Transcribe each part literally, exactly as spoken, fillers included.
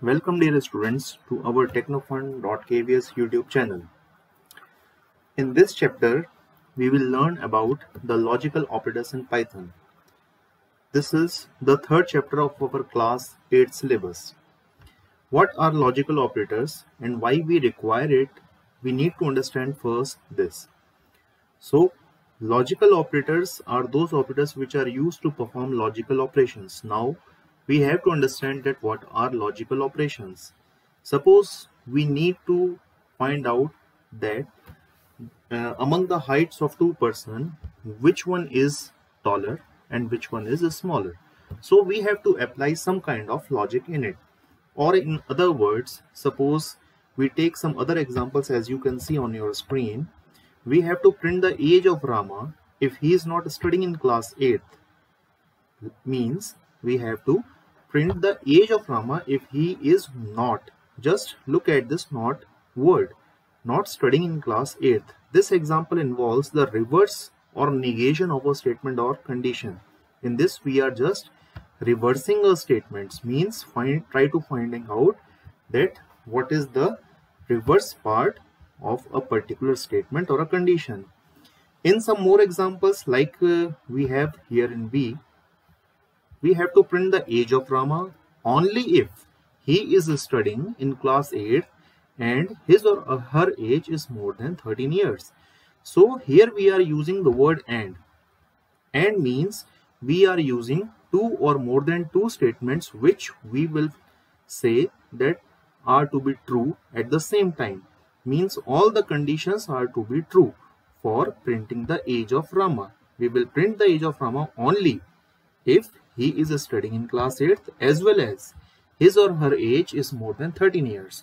Welcome dear students to our technofun dot k v s YouTube channel. In this chapter, we will learn about the logical operators in Python. This is the third chapter of our class eight syllabus. What are logical operators and why we require it? We need to understand first this. So, logical operators are those operators which are used to perform logical operations. Now, we have to understand that what are logical operations. Suppose we need to find out that uh, among the heights of two persons, which one is taller and which one is smaller. So we have to apply some kind of logic in it. Or in other words, suppose we take some other examples as you can see on your screen. We have to print the age of Rama if he is not studying in class eighth. Means we have to print the age of Rama if he is not. Just look at this not word. Not studying in class eighth. This example involves the reverse or negation of a statement or condition. In this we are just reversing a statement. Means find try to finding out that what is the reverse part of a particular statement or a condition. In some more examples like uh, we have here in B, we have to print the age of Rama only if he is studying in class eight and his or her age is more than thirteen years. So here we are using the word and. And means we are using two or more than two statements which we will say that are to be true at the same time. Means all the conditions are to be true for printing the age of Rama. We will print the age of Rama only if he is studying in class eighth as well as his or her age is more than thirteen years.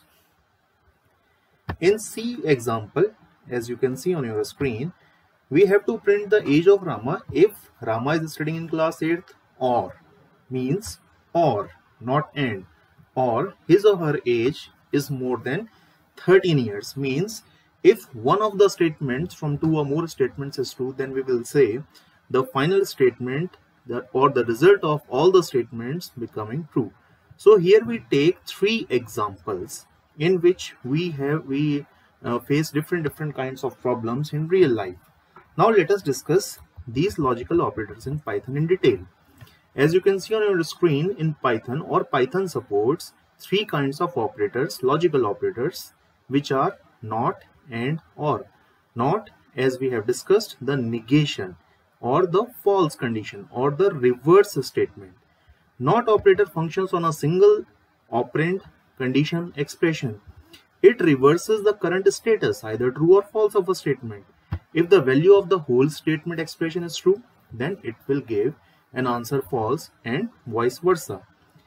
In C example, as you can see on your screen, we have to print the age of Rama if Rama is studying in class eighth or means or not and or his or her age is more than thirteen years. Means if one of the statements from two or more statements is true, then we will say the final statement that or the result of all the statements becoming true. So here we take three examples in which we have we uh, face different different kinds of problems in real life. Now let us discuss these logical operators in Python in detail. As you can see on your screen, in Python or Python supports three kinds of operators, logical operators, which are not, and, or. Not, as we have discussed, the negation or the false condition or the reverse statement. Not operator functions on a single operand condition expression. It reverses the current status, either true or false, of a statement. If the value of the whole statement expression is true, then it will give an answer false and vice versa.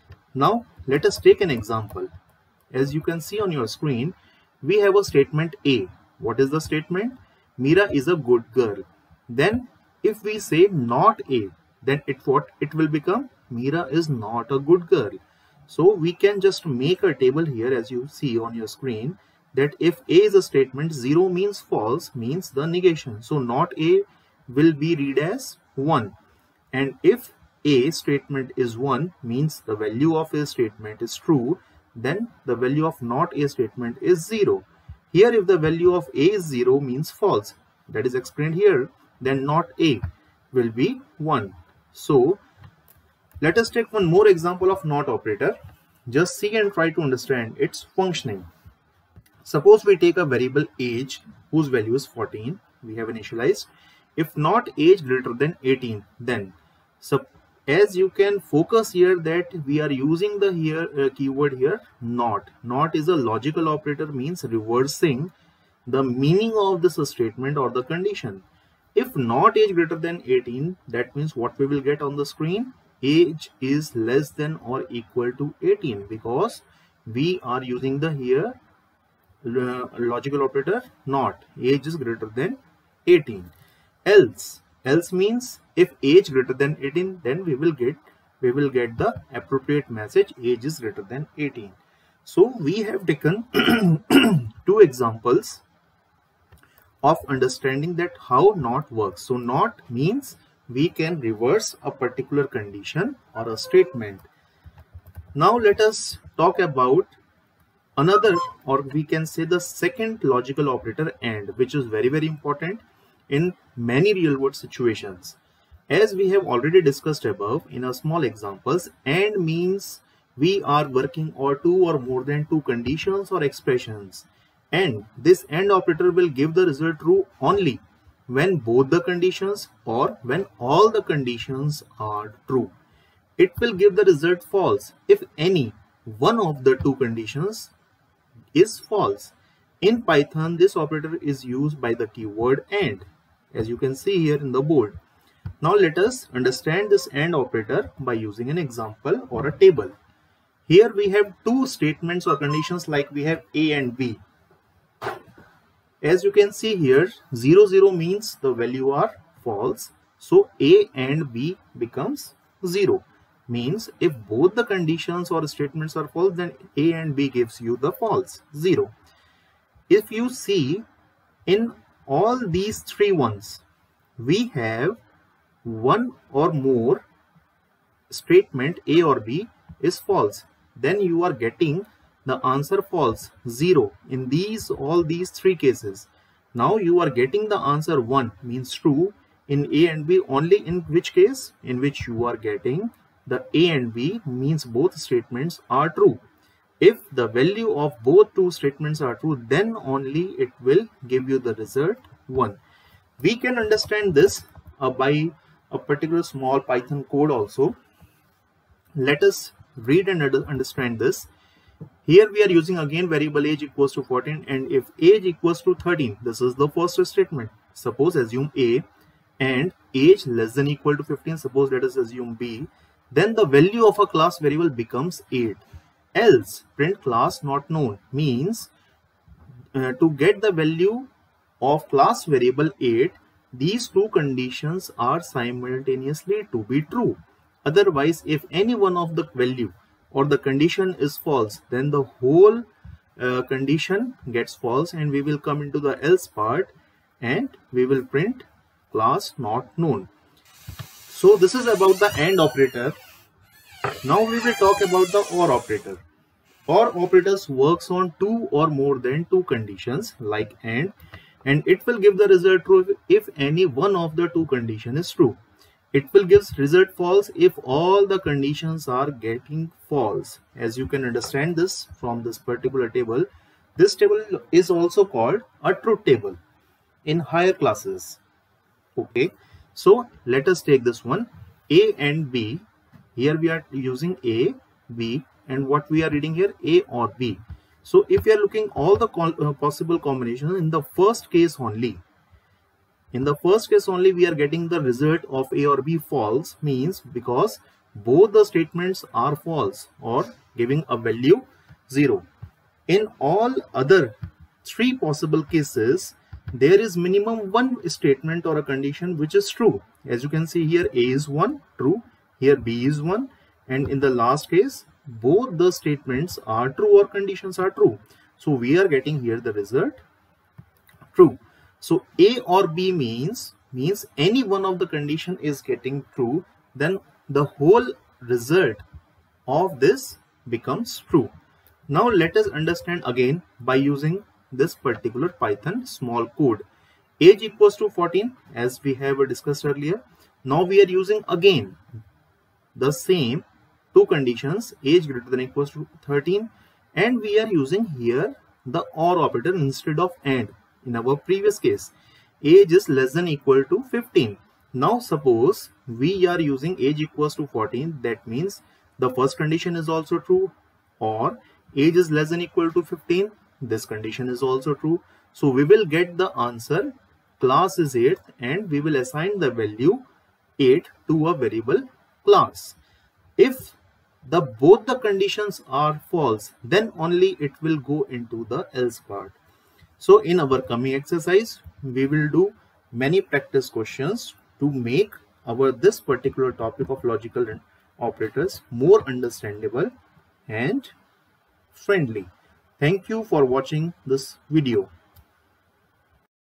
Now let us take an example. As you can see on your screen, we have a statement A. What is the statement? Meera is a good girl. Then if we say not A, then it what it will become? Meera is not a good girl. So we can just make a table here as you see on your screen that if A is a statement, zero means false, means the negation. So not A will be read as one. And if A statement is one, means the value of A statement is true, then the value of not A statement is zero. Here if the value of A is zero means false, that is explained here, then not A will be one. So let us take one more example of not operator. Just see and try to understand its functioning. Suppose we take a variable age whose value is fourteen. We have initialized. If not age greater than eighteen, then so as you can focus here that we are using the here uh, keyword here not. Not is a logical operator, means reversing the meaning of this statement or the condition. If not age greater than eighteen, that means what we will get on the screen? Age is less than or equal to eighteen, because we are using the here uh, logical operator not. Age is greater than eighteen. Else, else means if age greater than eighteen, then we will get we will get the appropriate message, age is greater than eighteen. So we have taken two examples of understanding that how not works. So not means we can reverse a particular condition or a statement. Now let us talk about another, or we can say the second logical operator AND, which is very very important in many real world situations. As we have already discussed above in our small examples, AND means we are working on two or more than two conditions or expressions, and this AND operator will give the result true only when both the conditions or when all the conditions are true. It will give the result false if any one of the two conditions is false. In Python, this operator is used by the keyword AND, as you can see here in the board. Now let us understand this AND operator by using an example or a table. Here we have two statements or conditions, like we have A and B. As you can see here, zero zero means the value are false, so A and B becomes zero. Means if both the conditions or statements are false, then A and B gives you the false, zero. If you see in all these three ones, we have one or more statement A or B is false, then you are getting the answer false, zero in these all these three cases. Now you are getting the answer one, means true in A and B only in which case? In which you are getting the A and B, means both statements are true. If the value of both two statements are true, then only it will give you the result one. We can understand this uh, by a particular small Python code also. Let us read and understand this. Here we are using again variable age equals to fourteen, and if age equals to thirteen, this is the first statement. Suppose assume A and age less than equal to fifteen, suppose let us assume B. Then the value of a class variable becomes eight. Else print class not known, means uh, to get the value of class variable eight, these two conditions are simultaneously to be true. Otherwise, if any one of the value or the condition is false, then the whole uh, condition gets false, and we will come into the else part and we will print class not known. So this is about the AND operator. Now we will talk about the OR operator. OR operators works on two or more than two conditions like AND, and it will give the result true if any one of the two condition is true. It will give result false if all the conditions are getting false. As you can understand this from this particular table, this table is also called a truth table in higher classes. Okay, so let us take this one, A and B. Here we are using A, B, and what we are reading here, A or B. So if we are looking all the uh, possible combinations, in the first case only, in the first case only we are getting the result of A or B false, means because both the statements are false or giving a value zero. In all other three possible cases, there is minimum one statement or a condition which is true. As you can see here, A is one, true. Here B is one, and in the last case, both the statements are true or conditions are true. So we are getting here the result true. So A or B means means any one of the condition is getting true, then the whole result of this becomes true. Now let us understand again by using this particular Python small code. Age equals to fourteen, as we have discussed earlier. Now we are using again the same two conditions, age greater than or equals to thirteen, and we are using here the OR operator instead of AND. In our previous case, age is less than or equal to fifteen. Now suppose we are using age equals to fourteen, that means the first condition is also true, or age is less than or equal to fifteen, this condition is also true. So we will get the answer class is eight, and we will assign the value eight to a variable class. If the both the conditions are false, then only it will go into the else part. So in our coming exercise, we will do many practice questions to make our this particular topic of logical operators more understandable and friendly. Thank you for watching this video.